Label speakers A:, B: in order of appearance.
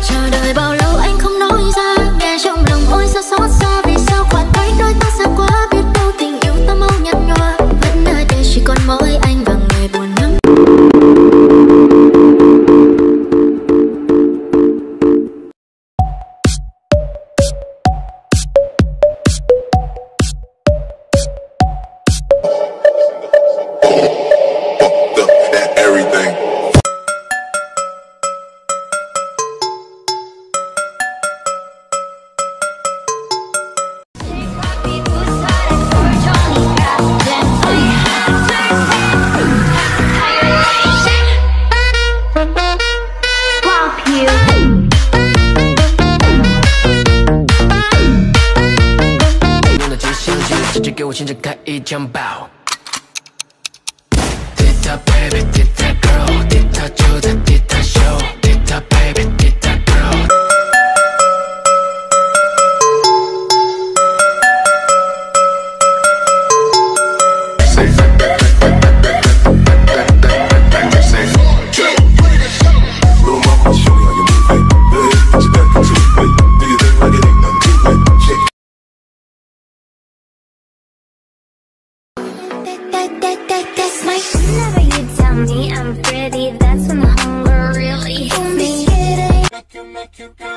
A: Chờ đợi bao lâu anh không nói ra, nghe trong lòng ôi sao xót xa. Vì sao khoảng cách đôi ta xa quá, biết đâu tình yêu ta mau nhạt nhòa. Vẫn nơi đây chỉ còn mỗi anh và người buồn lắm.
B: Tita baby, tita girl, tita do the tita show. Tita baby, tita girl.
A: Whenever you tell me I'm pretty, that's when the hunger really hits me.